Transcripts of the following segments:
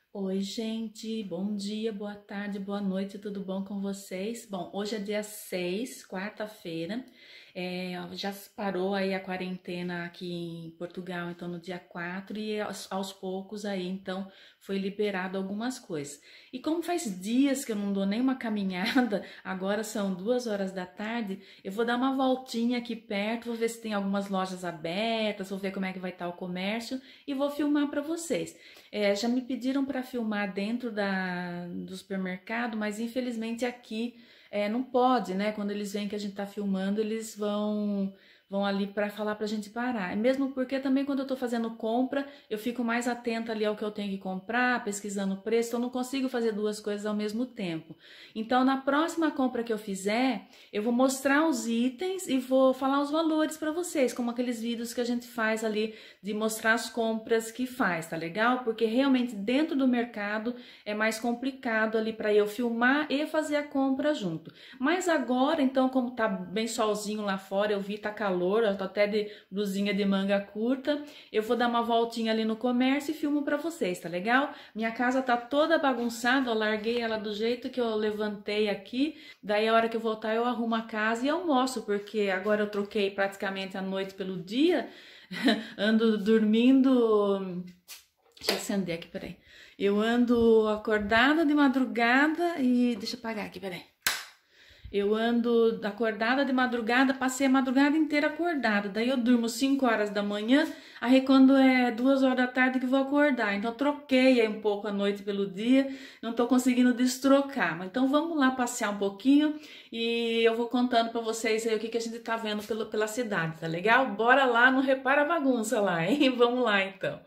Oi, gente, bom dia, boa tarde, boa noite, tudo bom com vocês? Bom, hoje é dia 6, quarta-feira, já parou aí a quarentena aqui em Portugal, então no dia 4 e aos poucos aí, então foi liberado algumas coisas. E como faz dias que eu não dou nem uma caminhada, agora são 2 horas da tarde, eu vou dar uma voltinha aqui perto, vou ver se tem algumas lojas abertas, vou ver como é que vai estar o comércio e vou filmar para vocês. Já me pediram para filmar dentro do supermercado, mas infelizmente aqui não pode, né? Quando eles veem que a gente tá filmando, eles vão ali para falar pra gente parar. Mesmo porque também quando eu tô fazendo compra, eu fico mais atenta ali ao que eu tenho que comprar, pesquisando o preço, então eu não consigo fazer duas coisas ao mesmo tempo. Então, na próxima compra que eu fizer, eu vou mostrar os itens e vou falar os valores para vocês, como aqueles vídeos que a gente faz ali de mostrar as compras que faz, tá legal? Porque realmente dentro do mercado é mais complicado ali para eu filmar e fazer a compra junto. Mas agora, então, como tá bem solzinho lá fora, eu vi tá calor, eu tô até de blusinha de manga curta, eu vou dar uma voltinha ali no comércio e filmo para vocês, tá legal? Minha casa tá toda bagunçada, eu larguei ela do jeito que eu levantei aqui, daí a hora que eu voltar eu arrumo a casa e almoço, porque agora eu troquei praticamente a noite pelo dia, ando dormindo. Deixa eu acender aqui, peraí. Eu ando acordada de madrugada e. Deixa eu apagar aqui, peraí. Eu ando acordada de madrugada, passei a madrugada inteira acordada. Daí eu durmo 5 horas da manhã, aí quando é 2 horas da tarde que vou acordar. Então troquei aí um pouco a noite pelo dia, não tô conseguindo destrocar. Então vamos lá passear um pouquinho e eu vou contando pra vocês aí o que a gente tá vendo pela cidade, tá legal? Bora lá, não repara a bagunça lá, hein? Vamos lá então.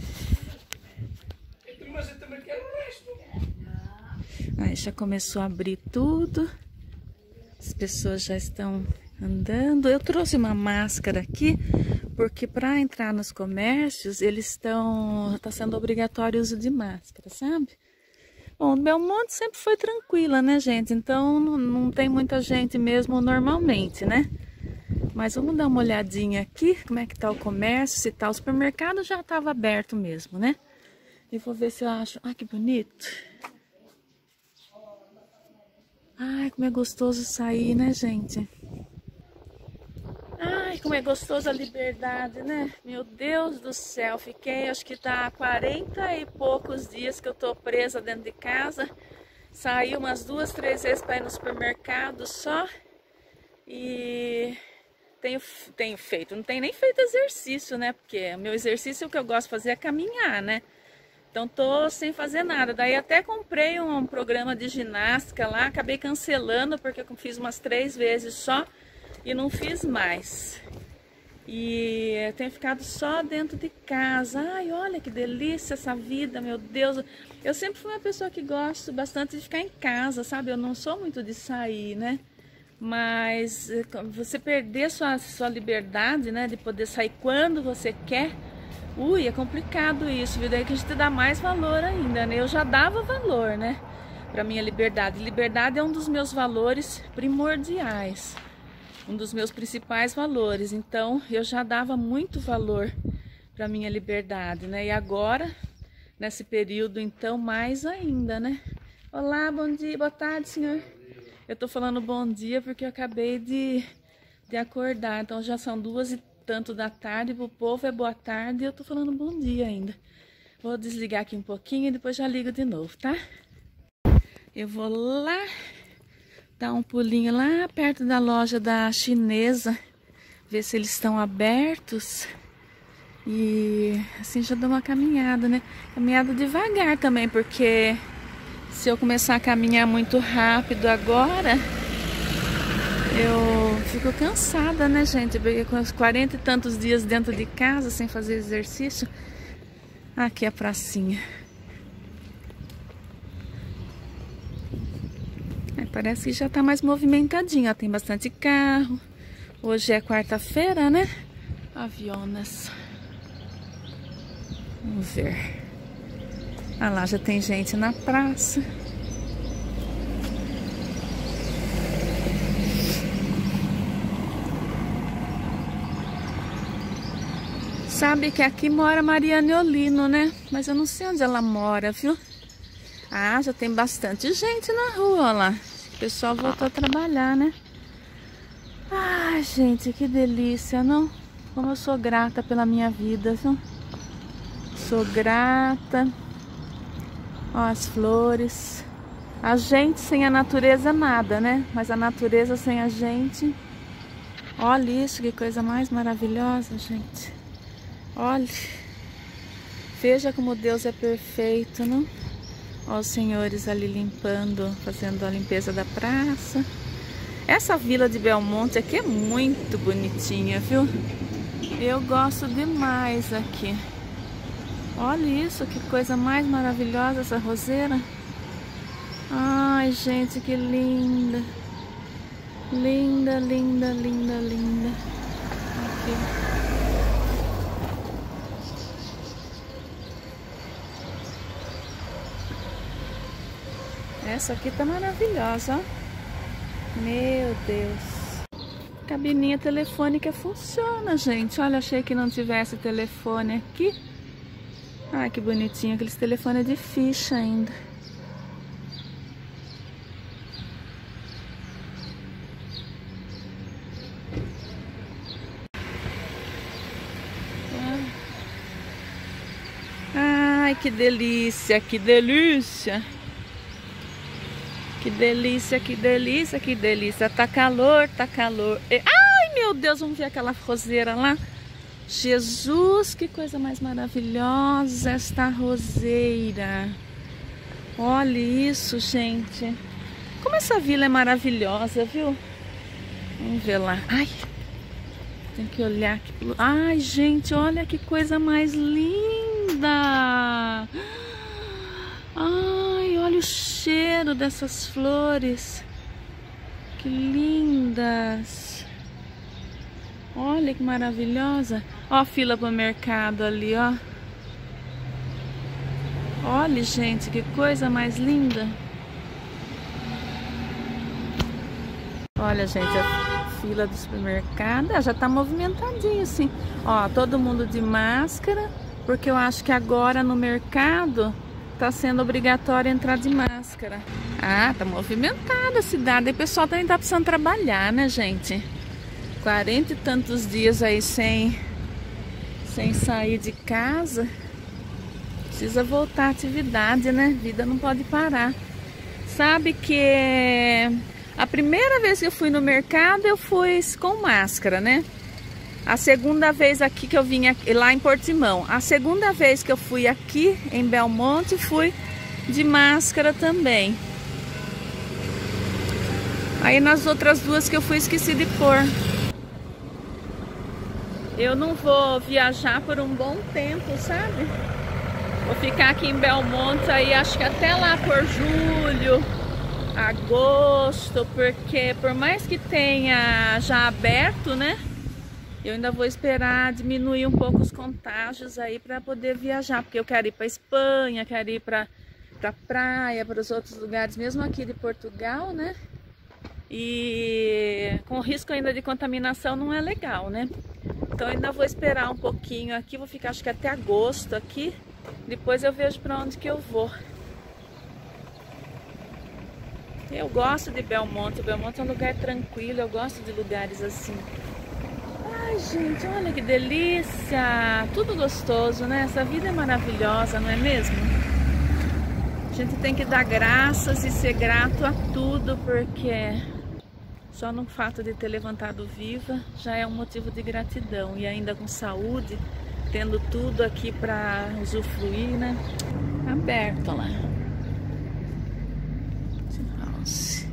Mas eu também quero o resto. Aí já começou a abrir tudo. As pessoas já estão andando. Eu trouxe uma máscara aqui, porque para entrar nos comércios, tá sendo obrigatório o uso de máscara, sabe? Bom, o Belmonte sempre foi tranquila, né, gente? Então não tem muita gente mesmo normalmente, né? Mas vamos dar uma olhadinha aqui, como é que tá o comércio, se tá o supermercado já estava aberto mesmo, né? E vou ver se eu acho... Ai, que bonito! Ai, como é gostoso sair, né, gente? Ai, como é gostoso a liberdade, né? Meu Deus do céu, fiquei, acho que tá há 40 e poucos dias que eu tô presa dentro de casa. Saí umas 2, 3 vezes para ir no supermercado só. E tenho feito, não tenho nem feito exercício, né? Porque o meu exercício, o que eu gosto de fazer é caminhar, né? Então tô sem fazer nada. Daí até comprei um programa de ginástica lá, acabei cancelando porque eu fiz umas 3 vezes só e não fiz mais. E eu tenho ficado só dentro de casa. Ai, olha que delícia essa vida, meu Deus. Eu sempre fui uma pessoa que gosto bastante de ficar em casa, sabe? Eu não sou muito de sair, né? Mas você perder sua liberdade, né? De poder sair quando você quer. Ui, é complicado isso, viu? Daí que a gente dá mais valor ainda, né? Eu já dava valor, né? Pra minha liberdade. Liberdade é um dos meus valores primordiais. Um dos meus principais valores. Então, eu já dava muito valor pra minha liberdade, né? E agora, nesse período, então, mais ainda, né? Olá, bom dia, boa tarde, senhor. Eu tô falando bom dia porque eu acabei de acordar. Então, já são 2 e tanto da tarde, pro povo é boa tarde e eu tô falando bom dia ainda. Vou desligar aqui um pouquinho e depois já ligo de novo, tá? Eu vou lá dar um pulinho lá perto da loja da chinesa, ver se eles estão abertos e assim já dou uma caminhada, né? Caminhada devagar também, porque se eu começar a caminhar muito rápido agora, eu fico cansada, né, gente? Porque com os 40 e tantos dias dentro de casa, sem fazer exercício. Aqui é a pracinha. Parece que já tá mais movimentadinho, ó. Tem bastante carro. Hoje é quarta-feira, né? Avionas. Vamos ver. Ah lá, já tem gente na praça. Sabe que aqui mora Mariane Olino, né? Mas eu não sei onde ela mora, viu? Ah, já tem bastante gente na rua, olha lá. O pessoal voltou a trabalhar, né? Ai, gente, que delícia, não? Como eu sou grata pela minha vida, não? Sou grata. Ó, as flores. A gente sem a natureza nada, né? Mas a natureza sem a gente. Olha isso, que coisa mais maravilhosa, gente. Olha. Veja como Deus é perfeito, não? Ó, os senhores ali limpando, fazendo a limpeza da praça. Essa vila de Belmonte aqui é muito bonitinha, viu? Eu gosto demais aqui. Olha isso, que coisa mais maravilhosa essa roseira. Ai, gente, que linda. Linda, linda, linda, linda. Aqui. Essa aqui tá maravilhosa, ó. Meu Deus. Cabininha telefônica funciona, gente. Olha, achei que não tivesse telefone aqui. Ai, que bonitinho. Aqueles telefones de ficha ainda. Ai, que delícia, que delícia. Que delícia, que delícia, que delícia. Tá calor, tá calor. Ai, meu Deus, vamos ver aquela roseira lá. Jesus, que coisa mais maravilhosa esta roseira. Olha isso, gente. Como essa vila é maravilhosa, viu? Vamos ver lá. Ai, tem que olhar aqui. Ai, gente, olha que coisa mais linda. Ai, olha o cheiro dessas flores. Que lindas. Olha que maravilhosa. Ó a fila pro mercado ali, ó. Olha, gente, que coisa mais linda. Olha, gente, a fila do supermercado já tá movimentadinho, assim. Ó, todo mundo de máscara, porque eu acho que agora no mercado tá sendo obrigatório entrar de máscara. Ah, tá movimentada a cidade. E o pessoal também tá precisando trabalhar, né, gente? 40 e tantos dias aí sem sair de casa. Precisa voltar à atividade, né? Vida não pode parar. Sabe que a primeira vez que eu fui no mercado, eu fui com máscara, né? A segunda vez aqui que eu vim aqui, lá em Portimão. A segunda vez que eu fui aqui em Belmonte, fui de máscara também. Aí nas outras duas que eu fui, esqueci de pôr. Eu não vou viajar por um bom tempo, sabe? Vou ficar aqui em Belmonte aí, acho que até lá por julho, agosto, porque por mais que tenha já aberto, né? Eu ainda vou esperar diminuir um pouco os contágios aí para poder viajar, porque eu quero ir para Espanha, quero ir para praia, para os outros lugares, mesmo aqui de Portugal, né? E com risco ainda de contaminação não é legal, né? Então ainda vou esperar um pouquinho aqui, vou ficar acho que até agosto aqui, depois eu vejo para onde que eu vou. Eu gosto de Belmonte, Belmonte é um lugar tranquilo, eu gosto de lugares assim. Ai, gente, olha que delícia! Tudo gostoso, né? Essa vida é maravilhosa, não é mesmo? A gente tem que dar graças e ser grato a tudo, porque só no fato de ter levantado viva já é um motivo de gratidão. E ainda com saúde, tendo tudo aqui para usufruir, né? Aberto lá. House.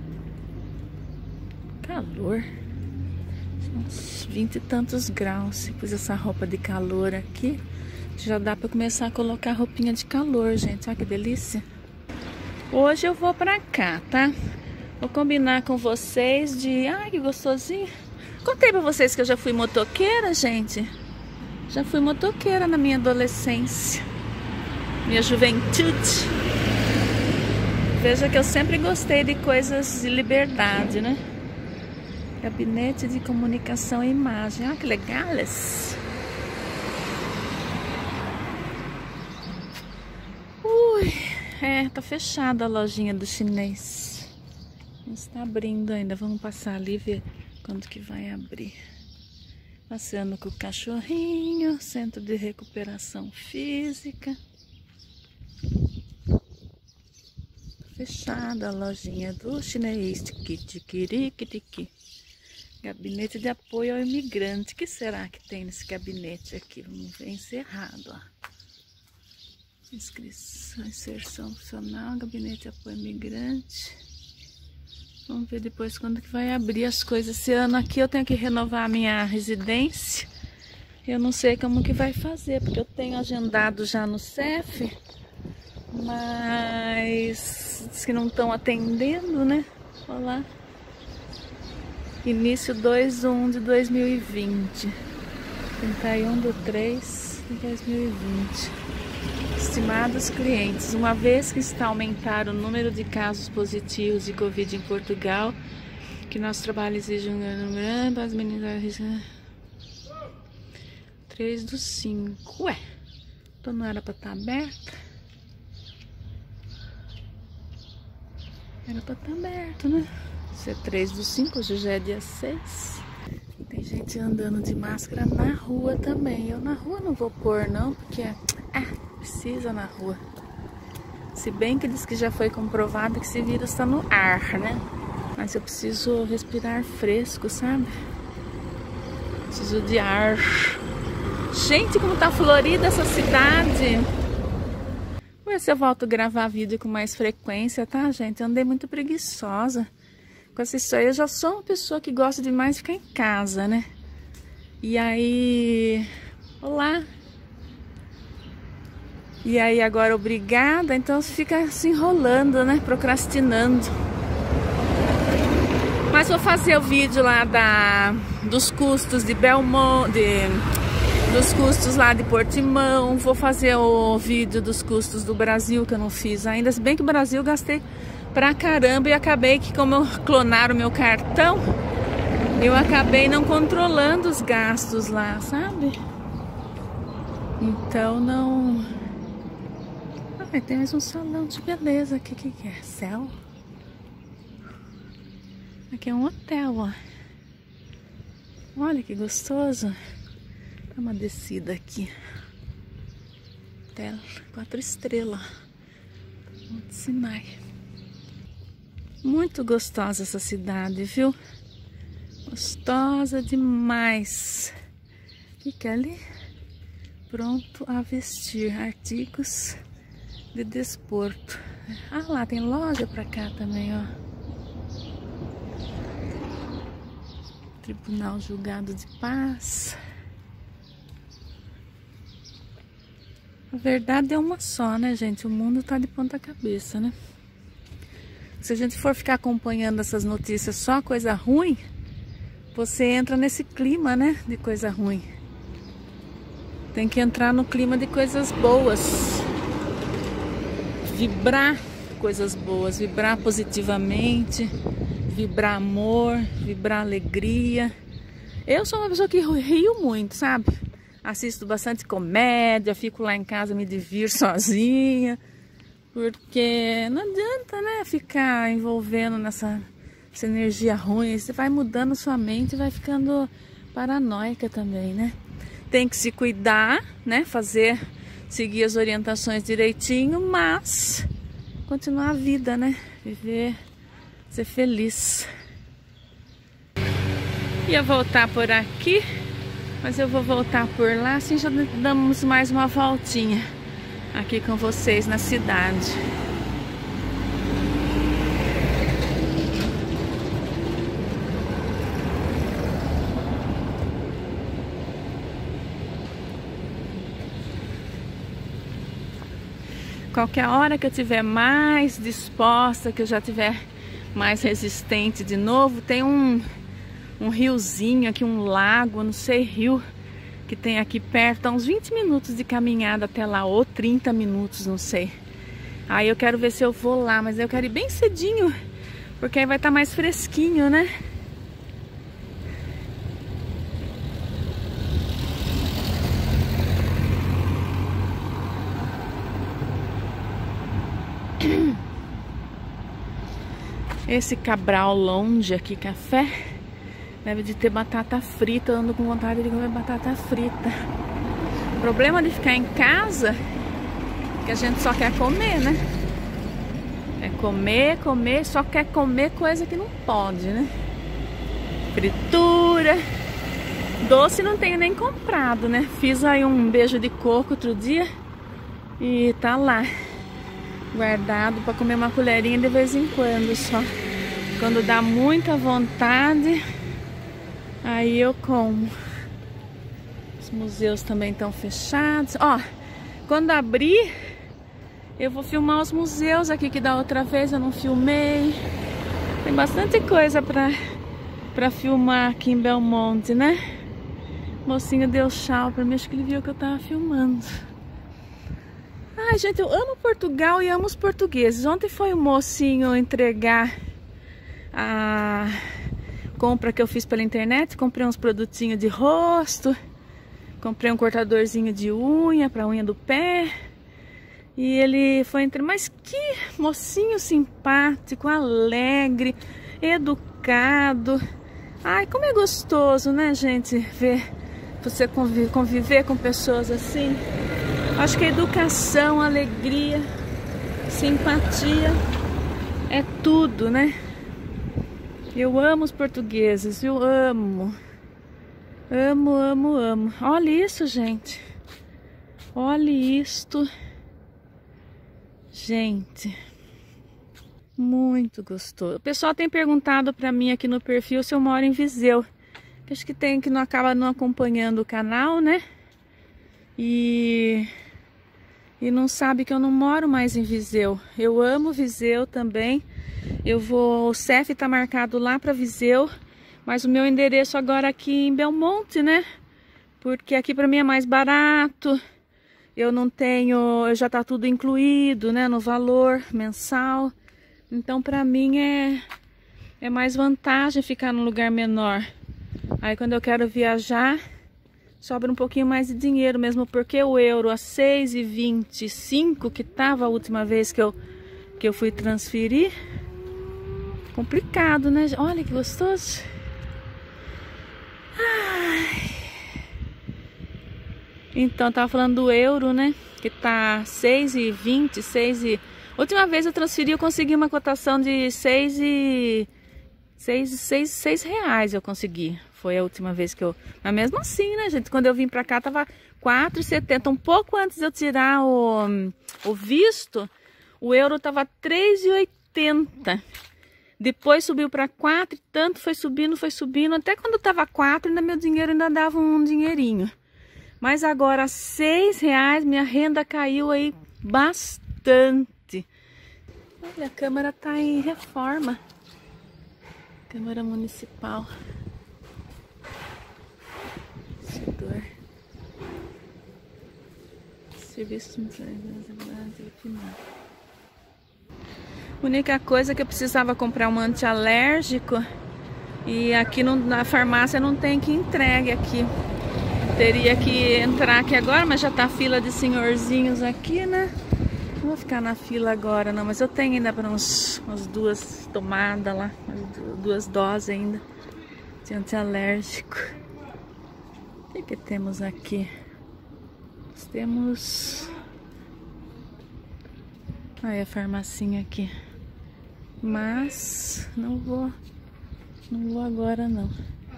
Calor. Uns 20 e tantos graus. Pus essa roupa de calor aqui. Já dá para começar a colocar roupinha de calor, gente. Olha que delícia. Hoje eu vou pra cá, tá? Vou combinar com vocês de... Ai, que gostosinho. Contei pra vocês que eu já fui motoqueira, gente. Já fui motoqueira na minha adolescência. Minha juventude. Veja que eu sempre gostei de coisas de liberdade, né? Gabinete de comunicação e imagem. Ah, que legais. Ui, tá fechada a lojinha do chinês. Não está abrindo ainda. Vamos passar ali e ver quando que vai abrir. Passeando com o cachorrinho, centro de recuperação física. Fechada a lojinha do chinês. Tiquitiquiriquitiqui. Gabinete de apoio ao imigrante. O que será que tem nesse gabinete aqui? Vamos ver, encerrado, ó. Inscrição, inserção funcional, gabinete de apoio ao imigrante. Vamos ver depois quando que vai abrir as coisas. Esse ano aqui eu tenho que renovar a minha residência. Eu não sei como que vai fazer, porque eu tenho agendado já no CEF, mas diz que não estão atendendo, né? Olha lá. Início 2/1 de 2020. 31/3/2020. Estimados clientes, uma vez que está a aumentar o número de casos positivos de Covid em Portugal, que nosso trabalho exige as meninas 3/5. Ué, então não era para estar aberta? Era para estar aberto, né? Isso é 3/5, hoje já é dia 6. Tem gente andando de máscara na rua também. Eu na rua não vou pôr não, porque precisa na rua. Se bem que diz que já foi comprovado que esse vírus está no ar, né? Mas eu preciso respirar fresco, sabe? Preciso de ar. Gente, como tá florida essa cidade. Vou ver se eu volto a gravar vídeo com mais frequência, tá, gente? Eu andei muito preguiçosa com essa história. Eu já sou uma pessoa que gosta demais de ficar em casa, né? E aí... Olá! E aí agora obrigada, então fica se enrolando, né? Procrastinando. Mas vou fazer o vídeo lá dos custos de Belmonte, dos custos lá de Portimão. Vou fazer o vídeo dos custos do Brasil, que eu não fiz ainda. Se bem que o Brasil eu gastei pra caramba e acabei que, como clonaram o meu cartão, eu acabei não controlando os gastos lá, sabe? Então não... tem mais um salão de beleza aqui. O que é? Céu? Aqui é um hotel, ó. Olha que gostoso. Dá uma descida aqui. Hotel 4 estrelas. Monte Sinai. Muito gostosa essa cidade, viu? Gostosa demais. O que é ali? Pronto a vestir. Artigos de desporto. Ah, lá tem loja pra cá também, ó. Tribunal Julgado de Paz. A verdade é uma só, né, gente? O mundo tá de ponta cabeça, né? Se a gente for ficar acompanhando essas notícias só coisa ruim, você entra nesse clima, né, de coisa ruim. Tem que entrar no clima de coisas boas. Vibrar coisas boas, vibrar positivamente, vibrar amor, vibrar alegria. Eu sou uma pessoa que rio muito, sabe? Assisto bastante comédia, fico lá em casa, me divirto sozinha, porque não adianta, né, ficar envolvendo nessa energia ruim. Você vai mudando sua mente e vai ficando paranoica também, né? Tem que se cuidar, né, seguir as orientações direitinho, mas continuar a vida, né? Viver, ser feliz. Ia voltar por aqui, mas eu vou voltar por lá, assim já damos mais uma voltinha aqui com vocês na cidade. Qualquer hora que eu tiver mais disposta, que eu já tiver mais resistente de novo, tem um riozinho aqui, um lago, não sei, rio, que tem aqui perto, há uns 20 minutos de caminhada até lá, ou 30 minutos, não sei. Aí eu quero ver se eu vou lá, mas eu quero ir bem cedinho, porque aí vai estar mais fresquinho, né? Esse Cabral Longe aqui, café, deve de ter batata frita. Eu ando com vontade de comer batata frita. O problema de ficar em casa é que a gente só quer comer, né? É comer, comer, só quer comer coisa que não pode, né? Fritura. Doce não tenho nem comprado, né? Fiz aí um beijo de coco outro dia e tá lá guardado para comer uma colherinha de vez em quando só. Quando dá muita vontade, aí eu como. Os museus também estão fechados. Ó, quando abrir, eu vou filmar os museus aqui que da outra vez eu não filmei. Tem bastante coisa pra filmar aqui em Belmonte, né? O mocinho deu tchau pra mim, acho que ele viu que eu tava filmando. Ai, gente, eu amo Portugal e amo os portugueses. Ontem foi o mocinho entregar a compra que eu fiz pela internet. Comprei uns produtinhos de rosto. Comprei um cortadorzinho de unha pra unha do pé. E ele foi entregar. Mas que mocinho simpático, alegre, educado. Ai, como é gostoso, né, gente? Ver você conviver com pessoas assim. Acho que a educação, a alegria, simpatia é tudo, né? Eu amo os portugueses, eu amo. Amo, amo, amo. Olha isso, gente. Olha isto. Gente, muito gostoso. O pessoal tem perguntado pra mim aqui no perfil se eu moro em Viseu. Acho que tem que não acaba não acompanhando o canal, né? E não sabe que eu não moro mais em Viseu. Eu amo Viseu também. O CEF tá marcado lá para Viseu, mas o meu endereço agora aqui em Belmonte, né? Porque aqui para mim é mais barato. Eu não tenho, já tá tudo incluído, né, no valor mensal. Então para mim é mais vantagem ficar num lugar menor. Aí quando eu quero viajar, sobra um pouquinho mais de dinheiro mesmo, porque o euro a 6,25 que tava a última vez que eu fui transferir. Complicado, né? Olha que gostoso. Ai. Então, tava falando do euro, né? Que tá 6,20, 6 Última vez eu transferi, eu consegui uma cotação de 6 reais eu consegui. Foi a última vez que eu... Mas mesmo assim, né, gente? Quando eu vim pra cá, tava 4,70. Um pouco antes de eu tirar o visto, o euro tava 3,80. Depois subiu pra 4 e tanto, foi subindo. Até quando tava 4, ainda meu dinheiro ainda dava um dinheirinho. Mas agora 6 reais, minha renda caiu aí bastante. Olha, a Câmara tá em reforma. Câmara Municipal. Setor. Serviços final. A única coisa é que eu precisava comprar um antialérgico e aqui na farmácia não tem que entregue aqui. Teria que entrar aqui agora, mas já tá fila de senhorzinhos aqui, né? Não vou ficar na fila agora não, mas eu tenho ainda para umas 2 tomadas lá, 2 doses ainda de antialérgico. O que temos aqui? Nós temos... Aí a farmacinha aqui. Mas não vou agora não.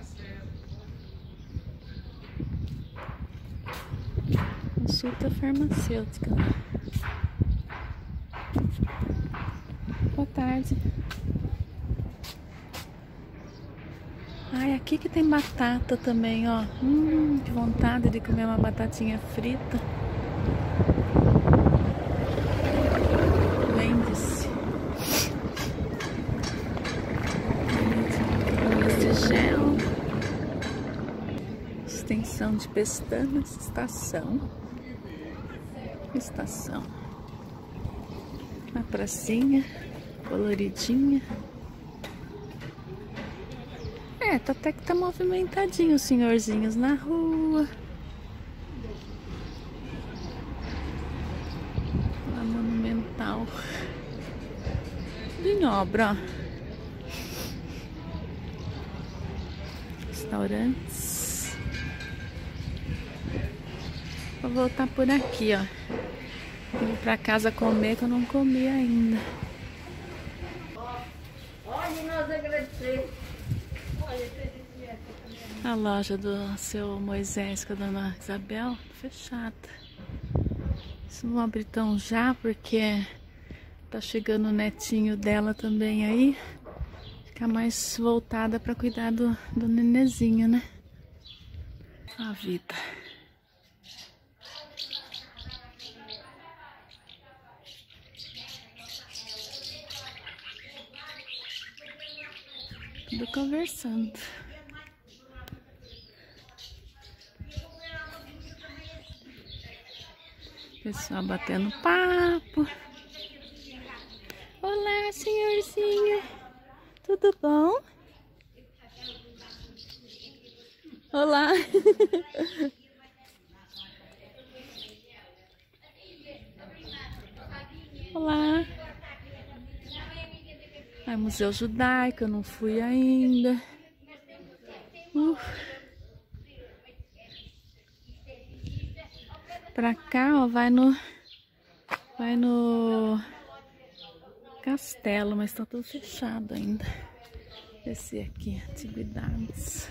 Consulta farmacêutica. Boa tarde. Ai, aqui que tem batata também, ó. Que vontade de comer uma batatinha frita. Vende-se. Esse gel. Extensão de pestanas. Estação. A pracinha coloridinha. Até que tá movimentadinho os senhorzinhos na rua. A Monumental. obra, ó. Restaurantes. Vou voltar por aqui, ó. Vou pra casa comer, que eu não comi ainda. Olha, nós agradecemos. A loja do seu Moisés com a dona Isabel, fechada. Isso não vou abrir tão já, porque tá chegando o netinho dela também aí. Ficar mais voltada pra cuidar do nenenzinho, né? A vida. Tudo conversando. Pessoal batendo papo. Olá, senhorzinho. Tudo bom? Olá. Olá. Ai, Museu Judaico, eu não fui ainda. Pra cá, ó, vai no castelo, mas tá tudo fechado ainda. Esse aqui, atividades.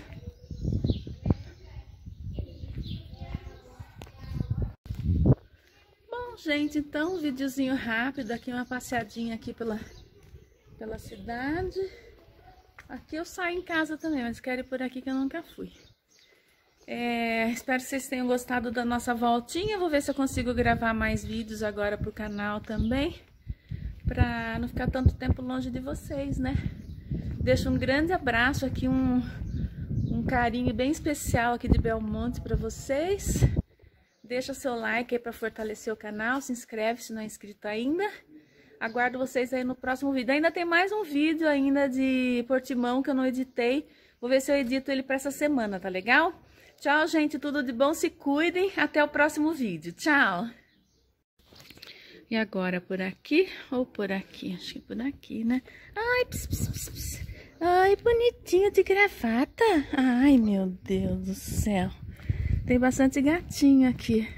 Bom, gente, então um videozinho rápido aqui, uma passeadinha aqui pela cidade. Aqui eu saio em casa também, mas quero ir por aqui que eu nunca fui. Espero que vocês tenham gostado da nossa voltinha. Vou ver se eu consigo gravar mais vídeos agora pro canal também, pra não ficar tanto tempo longe de vocês, né? Deixo um grande abraço aqui, um carinho bem especial aqui de Belmonte pra vocês. Deixa seu like aí pra fortalecer o canal, se inscreve se não é inscrito ainda. Aguardo vocês aí no próximo vídeo. Ainda tem mais um vídeo ainda de Portimão que eu não editei. Vou ver se eu edito ele pra essa semana, tá legal? Tchau, gente. Tudo de bom. Se cuidem. Até o próximo vídeo. Tchau. E agora por aqui ou por aqui? Acho que por aqui, né? Ai, ps, ps, ps, ps. Ai, bonitinho de gravata. Ai, meu Deus do céu. Tem bastante gatinho aqui.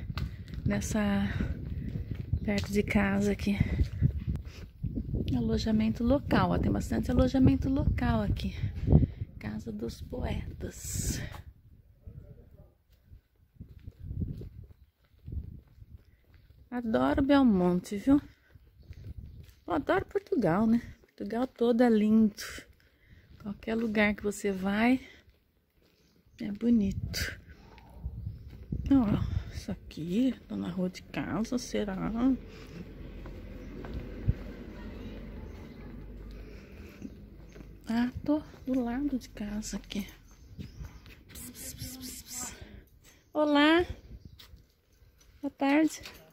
Perto de casa aqui. Alojamento local, ó, tem bastante alojamento local aqui. Casa dos Poetas. Adoro Belmonte, viu? Eu adoro Portugal, né? Portugal todo é lindo. Qualquer lugar que você vai é bonito. Ó, isso aqui, tô na rua de casa, será? Ah, tô do lado de casa aqui. Pss, pss, pss, pss. Olá. Boa tarde.